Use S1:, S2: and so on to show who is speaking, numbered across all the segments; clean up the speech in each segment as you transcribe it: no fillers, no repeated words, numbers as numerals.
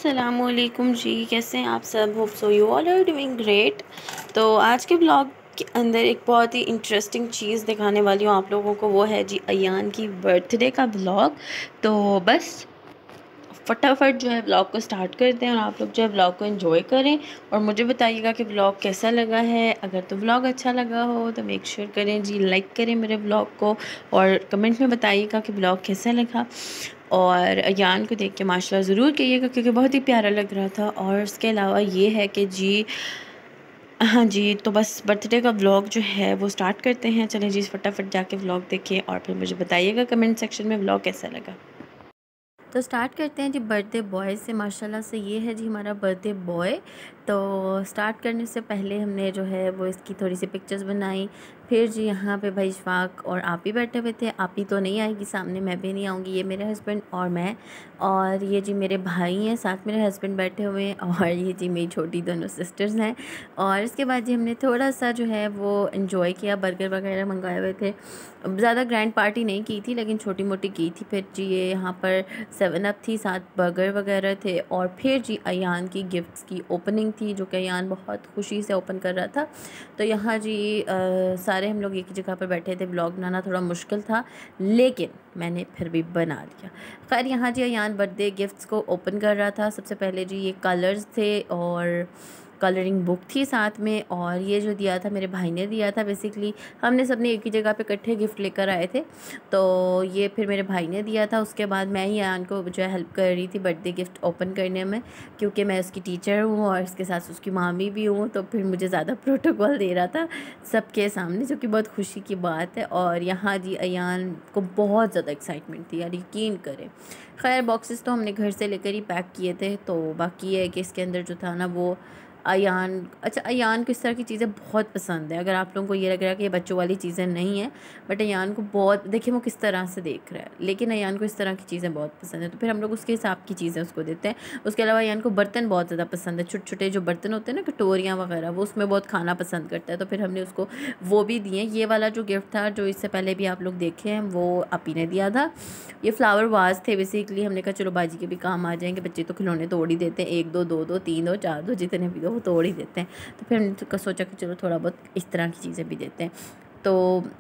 S1: अस्सलामुअलैकुम जी, कैसे हैं आप सब। Hope so you all are doing great. तो आज के ब्लॉग के अंदर एक बहुत ही इंटरेस्टिंग चीज़ दिखाने वाली हूँ आप लोगों को, वो है जी अयान की बर्थडे का ब्लॉग। तो बस फटाफट जो है ब्लॉग को स्टार्ट करते हैं और आप लोग जो है ब्लॉग को एंजॉय करें और मुझे बताइएगा कि ब्लॉग कैसा लगा है। अगर तो ब्लॉग अच्छा लगा हो तो मेक श्योर करें जी, लाइक करें मेरे ब्लॉग को और कमेंट में बताइएगा कि ब्लॉग कैसा लगा। और अयान को देख के माशाल्लाह ज़रूर कहिएगा क्योंकि बहुत ही प्यारा लग रहा था। और इसके अलावा ये है कि जी हाँ जी, तो बस बर्थडे का व्लॉग जो है वो स्टार्ट करते हैं। चलें जी, फटाफट जाके व्लॉग देखें और फिर मुझे बताइएगा कमेंट सेक्शन में व्लॉग कैसा लगा। तो स्टार्ट करते हैं जी बर्थडे बॉय से। माशाल्लाह से ये है जी हमारा बर्थडे बॉय। तो स्टार्ट करने से पहले हमने जो है वो इसकी थोड़ी सी पिक्चर्स बनाई। फिर जी यहाँ पे भाई इशफाक और आप ही बैठे हुए थे। आप ही तो नहीं आएगी सामने, मैं भी नहीं आऊँगी। ये मेरे हस्बैंड और मैं, और ये जी मेरे भाई हैं, साथ मेरे हस्बैंड बैठे हुए हैं, और ये जी मेरी छोटी दोनों सिस्टर्स हैं। और इसके बाद जी हमने थोड़ा सा जो है वो इन्जॉय किया। बर्गर वगैरह मंगाए हुए थे। ज़्यादा ग्रैंड पार्टी नहीं की थी लेकिन छोटी मोटी की थी। फिर जी ये यहाँ पर 7 अप थी, साथ बर्गर वगैरह थे। और फिर जी अयान की गिफ्ट्स की ओपनिंग थी जो कि अयान बहुत खुशी से ओपन कर रहा था। तो यहाँ जी सारे हम लोग एक ही जगह पर बैठे थे। ब्लॉग बनाना थोड़ा मुश्किल था लेकिन मैंने फिर भी बना दिया। खैर यहाँ जी अयान बर्थडे गिफ्ट्स को ओपन कर रहा था। सबसे पहले जी ये कलर्स थे और कलरिंग बुक थी साथ में, और ये जो दिया था मेरे भाई ने दिया था। बेसिकली हमने सबने एक ही जगह पे इकट्ठे गिफ्ट लेकर आए थे, तो ये फिर मेरे भाई ने दिया था। उसके बाद मैं ही अयान को जो है हेल्प कर रही थी बर्थडे गिफ्ट ओपन करने में, क्योंकि मैं उसकी टीचर हूँ और इसके साथ उसकी मामी भी हूँ, तो फिर मुझे ज़्यादा प्रोटोकॉल दे रहा था सबके सामने, जो कि बहुत खुशी की बात है। और यहाँ जी अयान को बहुत ज़्यादा एक्साइटमेंट थी यार, यकीन करें। खैर बॉक्सेस तो हमने घर से लेकर ही पैक किए थे। तो बाकी ये है कि इसके अंदर जो था ना वो अयान, अच्छा अयान को इस तरह की चीज़ें बहुत पसंद है। अगर आप लोगों को ये लग रहा है कि ये बच्चों वाली चीज़ें नहीं हैं, बट अयान को बहुत, देखिए वो किस तरह से देख रहा है, लेकिन अयान को इस तरह की चीज़ें बहुत पसंद है, तो फिर हम लोग उसके हिसाब की चीज़ें उसको देते हैं। उसके अलावा अयान को बर्तन बहुत ज़्यादा पसंद है। छोटे छोटे जो बर्तन होते हैं ना, कटोरियाँ वगैरह, वो उसमें बहुत खाना पसंद करता है, तो फिर हमने उसको वो भी दिए। ये वाला जो गिफ्ट था जो इससे पहले भी आप लोग देखे हैं, वो आपी ने दिया था। ये फ्लावर वाज थे। बेसिकली हमने कहा चलो बाजी के भी काम आ जाएंगे, बच्चे तो खिलौने तोड़ ही देते हैं, 1 2 2 2 3 2 4 2 जितने भी दो वो तोड़ ही देते हैं। तो फिर हमने सोचा कि चलो थोड़ा बहुत इस तरह की चीज़ें भी देते हैं। तो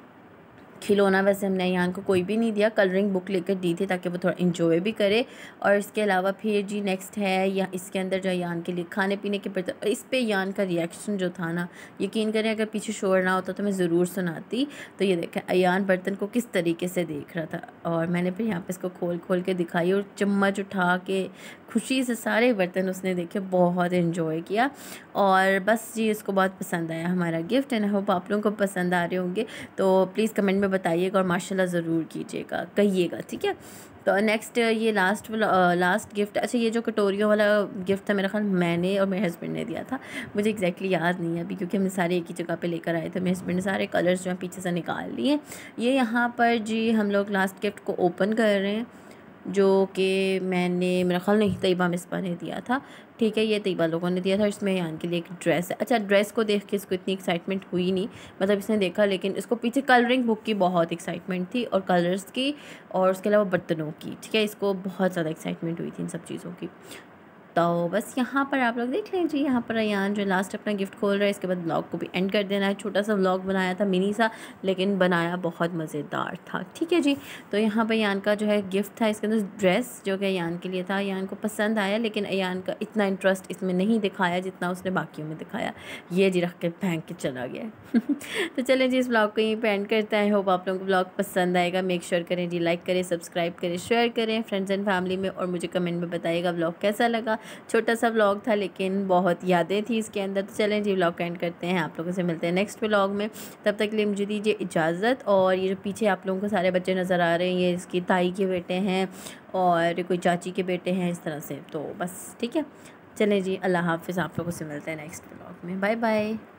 S1: खिलौना वैसे हमने अयान को कोई भी नहीं दिया, कलरिंग बुक लेकर दी थी ताकि वो थोड़ा इंजॉय भी करे। और इसके अलावा फिर जी नेक्स्ट है या इसके अंदर जो अयान के लिए खाने पीने के बर्तन। इस पे अयान का रिएक्शन जो था ना, यकीन करें अगर पीछे शोर ना होता तो मैं ज़रूर सुनाती। तो ये देखें अयान बर्तन को किस तरीके से देख रहा था, और मैंने फिर यहाँ पे इसको खोल खोल के दिखाई और चम्मच उठा के खुशी से सारे बर्तन उसने देखे, बहुत इन्जॉय किया। और बस जी इसको बहुत पसंद आया हमारा गिफ्ट, एंड आई होप आप लोगों को पसंद आ रहे होंगे। तो प्लीज़ कमेंट में बताइएगा और माशाल्लाह ज़रूर कीजिएगा, कहिएगा, ठीक है। तो नेक्स्ट ये लास्ट गिफ्ट, अच्छा ये जो कटोरियों वाला गिफ्ट था मेरा ख्याल मैंने और मेरे हस्बैंड ने दिया था। मुझे एग्जैक्टली याद नहीं है अभी, क्योंकि हम सारे एक ही जगह पे लेकर आए थे। मेरे हस्बैंड ने सारे कलर्स जो हैं पीछे से निकाल लिए। ये यहाँ पर जी हम लोग लास्ट गिफ्ट को ओपन कर रहे हैं, जो कि मैंने, मेरा ख्याल नहीं, तैयबा मिसबा ने दिया था। ठीक है, ये तैयबा लोगों ने दिया था। इसमें यान के लिए एक ड्रेस है। अच्छा ड्रेस को देख के इसको इतनी एक्साइटमेंट हुई नहीं, मतलब इसने देखा, लेकिन इसको पीछे कलरिंग बुक की बहुत एक्साइटमेंट थी और कलर्स की, और उसके अलावा बर्तनों की। ठीक है, इसको बहुत ज़्यादा एक्साइटमेंट हुई थी इन सब चीज़ों की। तो बस यहाँ पर आप लोग देख लें जी, यहाँ पर अयान जो लास्ट अपना गिफ्ट खोल रहा है। इसके बाद ब्लॉग को भी एंड कर देना है। छोटा सा ब्लॉग बनाया था, मिनी सा, लेकिन बनाया बहुत मज़ेदार था। ठीक है जी, तो यहाँ पर अयान का जो है गिफ्ट था, इसके अंदर ड्रेस जो कि अयान के लिए था। अयान को पसंद आया, लेकिन अयान का इतना इंटरेस्ट इसमें नहीं दिखाया जितना उसने बाकियों में दिखाया। ये जी रख के फेंक के चला गया। तो चलें जी, इस ब्लॉग को यहीं पे एंड करते हैं। होप आप लोगों को ब्लॉग पसंद आएगा। मेक श्योर करें जी, लाइक करें, सब्सक्राइब करें, शेयर करें फ्रेंड्स एंड फैमिली में, और मुझे कमेंट में बताइएगा ब्लॉग कैसा लगा। छोटा सा व्लॉग था लेकिन बहुत यादें थी इसके अंदर। तो चलें जी, व्लॉग एंड करते हैं। आप लोगों से मिलते हैं नेक्स्ट व्लॉग में। तब तक के लिए मुझे दीजिए इजाज़त। और ये जो पीछे आप लोगों को सारे बच्चे नज़र आ रहे हैं, ये इसकी ताई के बेटे हैं और कोई चाची के बेटे हैं, इस तरह से। तो बस ठीक है, चलें जी, अल्लाह हाफ़िज़। आप लोगों से मिलते हैं नेक्स्ट व्लॉग में। Bye bye.